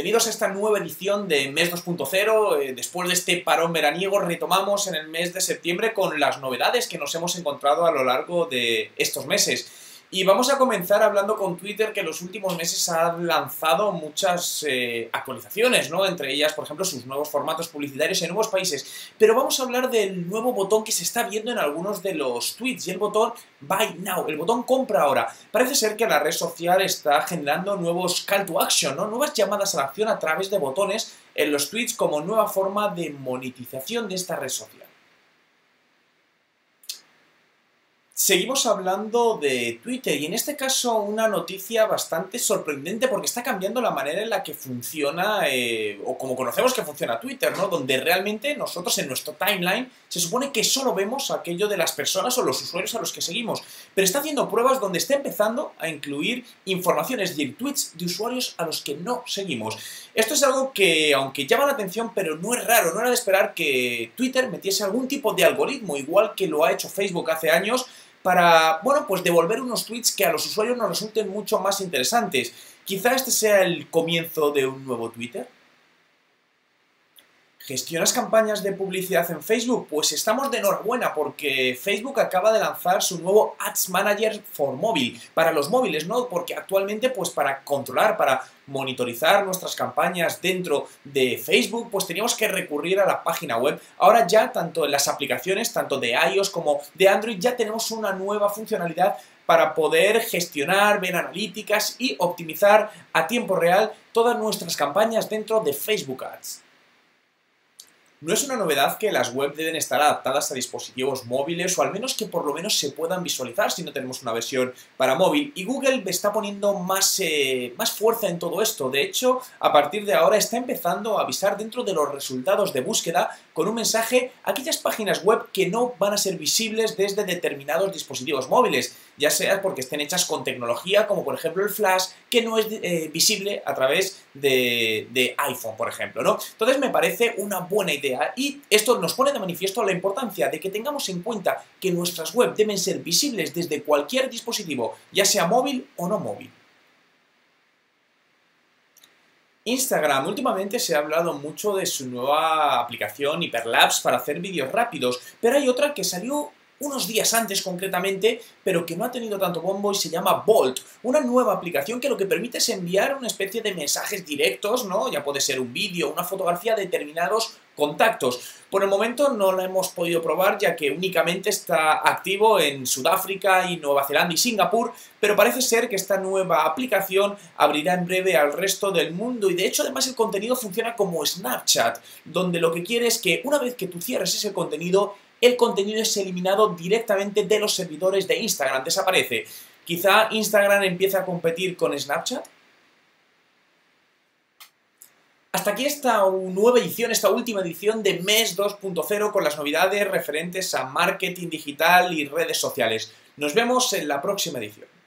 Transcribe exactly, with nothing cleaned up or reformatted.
Bienvenidos a esta nueva edición de Mes dos punto cero. Eh, después de este parón veraniego retomamos en el mes de septiembre con las novedades que nos hemos encontrado a lo largo de estos meses. Y vamos a comenzar hablando con Twitter, que en los últimos meses ha lanzado muchas eh, actualizaciones, ¿no? Entre ellas, por ejemplo, sus nuevos formatos publicitarios en nuevos países. Pero vamos a hablar del nuevo botón que se está viendo en algunos de los tweets, y el botón Buy Now, el botón compra ahora. Parece ser que la red social está generando nuevos call to action, ¿no? Nuevas llamadas a la acción a través de botones en los tweets como nueva forma de monetización de esta red social. Seguimos hablando de Twitter y en este caso una noticia bastante sorprendente porque está cambiando la manera en la que funciona, eh, o como conocemos que funciona Twitter, ¿no? Donde realmente nosotros en nuestro timeline se supone que solo vemos aquello de las personas o los usuarios a los que seguimos, pero está haciendo pruebas donde está empezando a incluir información, es decir, tweets de usuarios a los que no seguimos. Esto es algo que, aunque llama la atención, pero no es raro, no era de esperar que Twitter metiese algún tipo de algoritmo, igual que lo ha hecho Facebook hace años, para, bueno, pues devolver unos tweets que a los usuarios nos resulten mucho más interesantes. Quizá este sea el comienzo de un nuevo Twitter. ¿Gestionas campañas de publicidad en Facebook? Pues estamos de enhorabuena porque Facebook acaba de lanzar su nuevo Ads Manager for Mobile, para los móviles, ¿no? Porque actualmente, pues para controlar, para monitorizar nuestras campañas dentro de Facebook, pues teníamos que recurrir a la página web. Ahora ya, tanto en las aplicaciones, tanto de iOS como de Android, ya tenemos una nueva funcionalidad para poder gestionar, ver analíticas y optimizar a tiempo real todas nuestras campañas dentro de Facebook Ads. No es una novedad que las webs deben estar adaptadas a dispositivos móviles o al menos que por lo menos se puedan visualizar si no tenemos una versión para móvil, y Google está poniendo más, eh, más fuerza en todo esto. De hecho, a partir de ahora está empezando a avisar dentro de los resultados de búsqueda con un mensaje a aquellas páginas web que no van a ser visibles desde determinados dispositivos móviles, ya sea porque estén hechas con tecnología como por ejemplo el Flash, que no es eh, visible a través de, de iPhone, por ejemplo, ¿no? Entonces me parece una buena idea. Y esto nos pone de manifiesto la importancia de que tengamos en cuenta que nuestras webs deben ser visibles desde cualquier dispositivo, ya sea móvil o no móvil. Instagram, últimamente se ha hablado mucho de su nueva aplicación Hyperlapse para hacer vídeos rápidos, pero hay otra que salió unos días antes concretamente, pero que no ha tenido tanto bombo y se llama Bolt, una nueva aplicación que lo que permite es enviar una especie de mensajes directos, ¿no? Ya puede ser un vídeo, una fotografía de determinados contactos. Por el momento no la hemos podido probar ya que únicamente está activo en Sudáfrica y Nueva Zelanda y Singapur, pero parece ser que esta nueva aplicación abrirá en breve al resto del mundo y de hecho además el contenido funciona como Snapchat, donde lo que quiere es que una vez que tú cierres ese contenido, el contenido es eliminado directamente de los servidores de Instagram, desaparece. ¿Quizá Instagram empiece a competir con Snapchat? Hasta aquí esta nueva edición, esta última edición de Mes dos punto cero con las novedades referentes a marketing digital y redes sociales. Nos vemos en la próxima edición.